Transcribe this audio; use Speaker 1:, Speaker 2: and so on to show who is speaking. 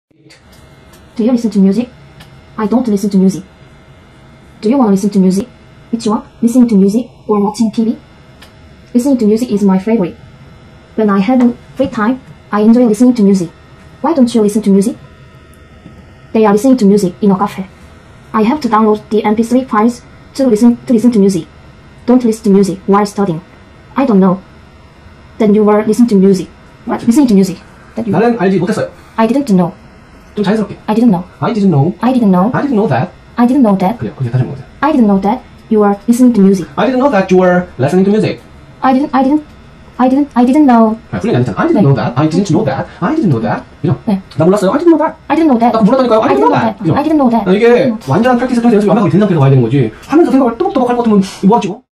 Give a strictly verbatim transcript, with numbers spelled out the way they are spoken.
Speaker 1: Do you listen to music? I don't listen to music. Do you want to listen to music? Which one? Listening to music or watching T V? Listening to music is my favorite. When I have free time, I enjoy listening to music. Why don't you listen to music? They are listening to music in a cafe. I have to download the M P three files to listen to listen to music. Don't listen to music while studying. I don't know. Then you were listening to music. What? Listening to music. That you
Speaker 2: 나는 알지 못했어요.
Speaker 1: I didn't know.
Speaker 2: 좀 자연스럽게.
Speaker 1: I didn't know.
Speaker 2: I didn't know.
Speaker 1: I didn't know.
Speaker 2: I didn't know that.
Speaker 1: I didn't know that.
Speaker 2: 그래요. 그렇게 다시 한번 보세요.
Speaker 1: I didn't know that you were listening to music.
Speaker 2: I didn't know that you were listening to music.
Speaker 1: I didn't. I didn't. I didn't. I didn't know.
Speaker 2: 아, 풀리지 않잖아. I didn't
Speaker 1: 네.
Speaker 2: know that. I didn't know that. I didn't know that. 그죠?
Speaker 1: 네.
Speaker 2: 나 몰랐어요. I didn't know that.
Speaker 1: I didn't know that.
Speaker 2: 나 몰랐다니까요. I
Speaker 1: I
Speaker 2: didn't know
Speaker 1: didn't know
Speaker 2: that.
Speaker 1: that. I didn't know that.
Speaker 2: 이게 완전한 프랙티스 통해서 연습이 완벽하게 된 상태에서 가야 되는 거지. 하면서 생각을 또박또박 할 것 같으면 뭐하지?